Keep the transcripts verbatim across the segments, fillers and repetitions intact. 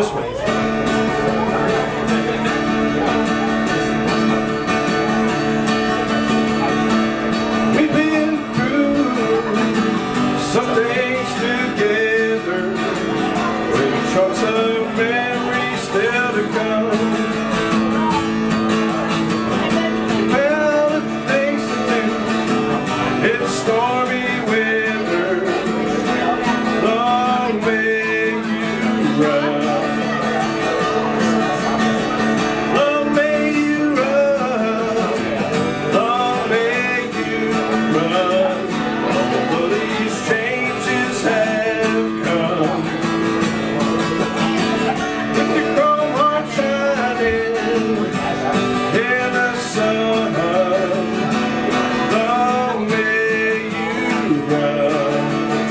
this one. We've been through some things together, with chunks of memories still to come. Well, the things to do, it's stormy weather, long way you run. Long may you run, long may you run. All these changes have come. With the chrome heart shining in the sun, long may you run.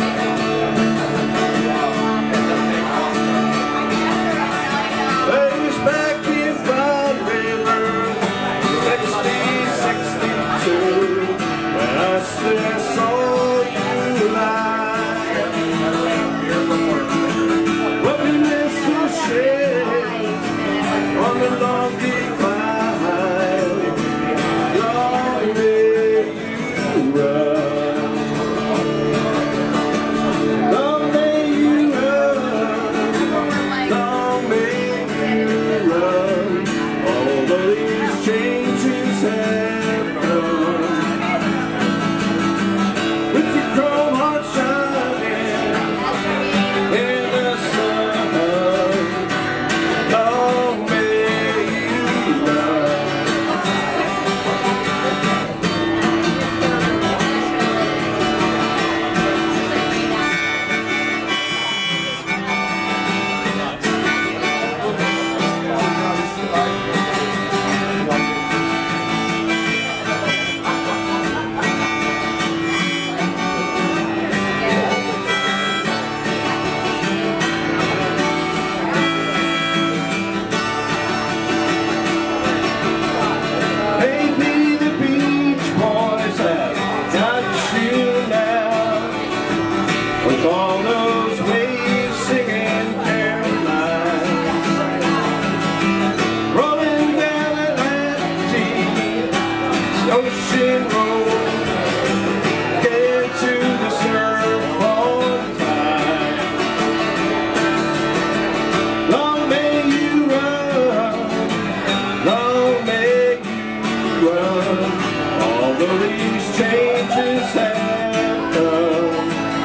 Days back in Broad River, sixty, sixty-two, when I said I saw you alive. What we missed was shade on the long decline. Long may you run. Long may you run. Long may you run. Although these changes have come. With your chrome heart shining in the sun, long may you run. Maybe the Beach Boys have got you now, with all those waves singing Caroline, rolling down Atlantic Ocean Road, get to the surf on time. Long may you run, long may run, although these changes have come.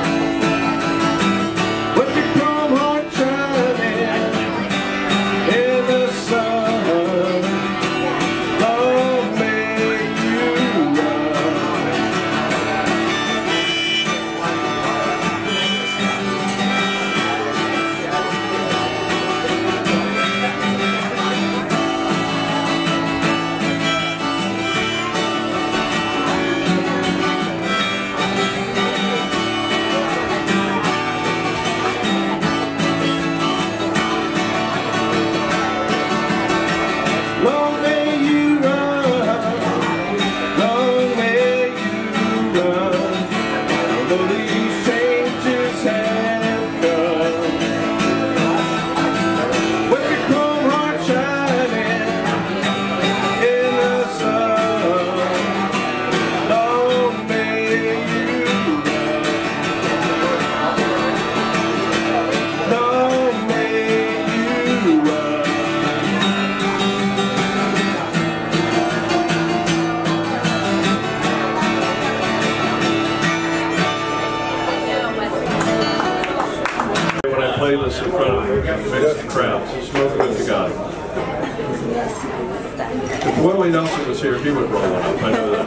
With your chrome heart shining in the sun, long may you run. Long may you run, long may you run, although these changes have come. With your chrome heart shining in the sun, long may you run, long may you run. When I play this in front of mixed crowds, it's no good to God. If Willie Nelson was here, he would roll it up. I know that.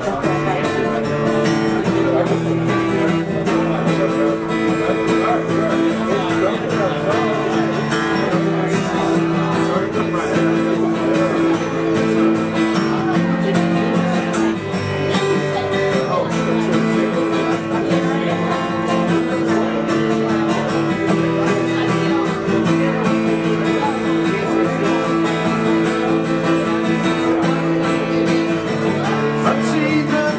I see the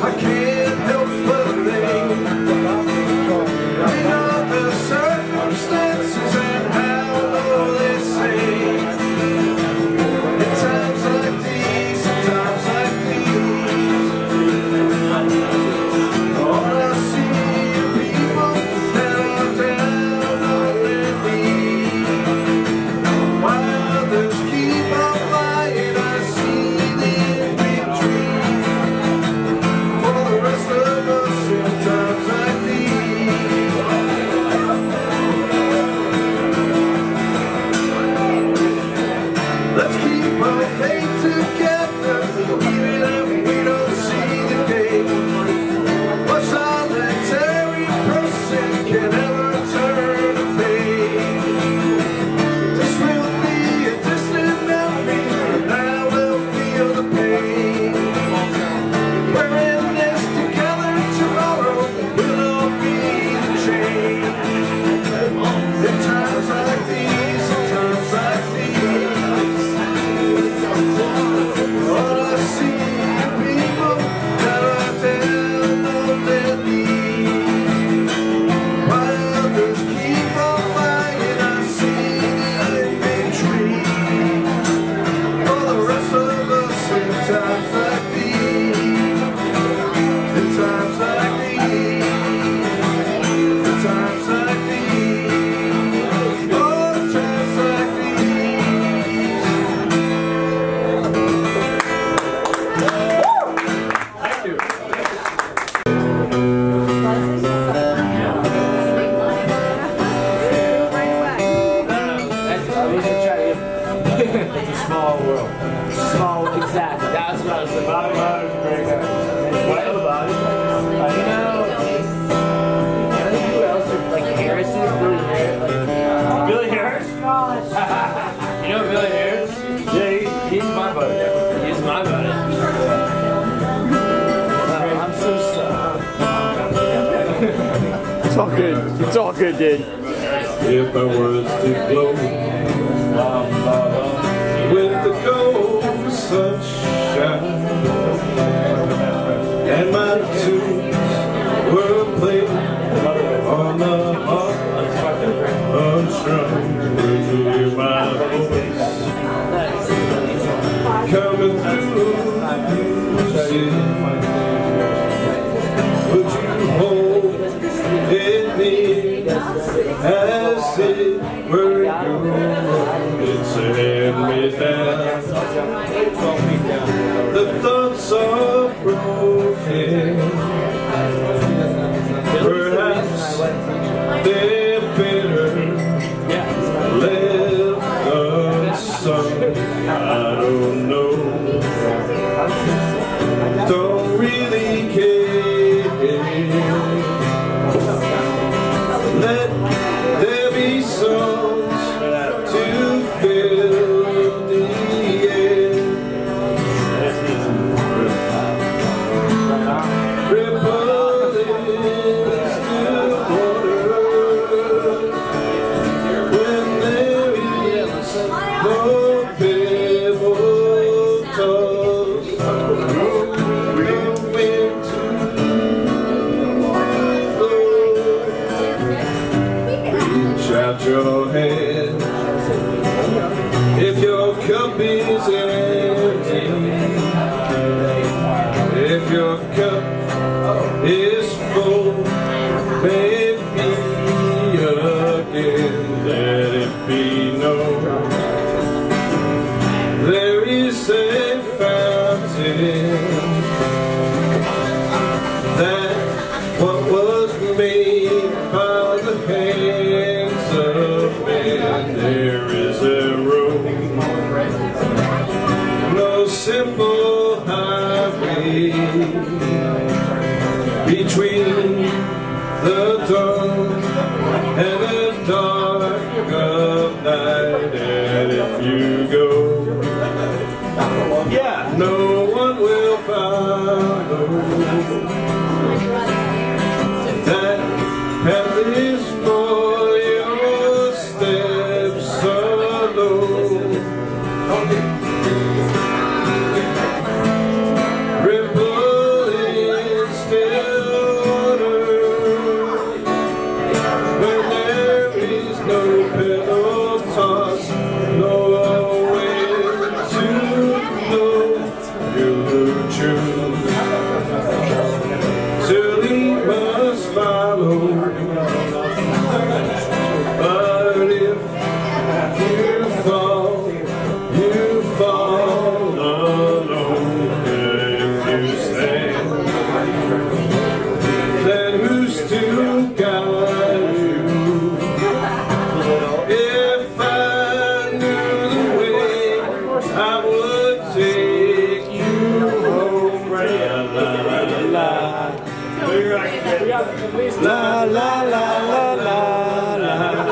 It's all good. It's all good, dude. If I was to glow with the gold sunshine and my tunes were played on the harp unstrung, would you hear my voice coming through the music? Would you hold in me as it were you? It's a hand-me-down. The thoughts are broken. Perhaps they're bitter, left unsung. I don't know. Don't really care. Let there be songs to fill the air. Ripple into water when there is no pebble toss. Out your hand if your cup is empty, if your cup is full, may it be again, let it be known there is a fountain that what was made by the hands of man. There is a road, no simple highway between the dawn and the dark of night. And if you go, yeah, no one will follow. That path is for your steps alone. Ripple into La la la la la la.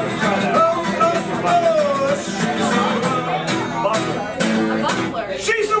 She's